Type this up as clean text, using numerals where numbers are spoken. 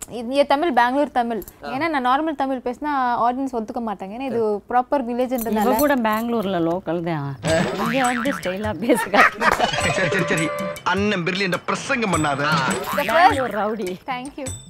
இது தமிழ் பெங்களூர் தமிழ். ஏன்னா நான் நார்மல் தமிழ் பேசினா ஆடியன்ஸ் ஒத்துக்க மாட்டாங்க. ஏன்னா இது ப்ராப்பர் வில்லேஜ்ன்றதால. கூட பெங்களூர்ல லோக்கல் தான். இங்க வந்து ஸ்டைலா பேசுங்க. சரி அண்ணன் பிர்லியன்ட் பிரசங்கம் பண்ணாத. Bangalore Rowdy. Thank you.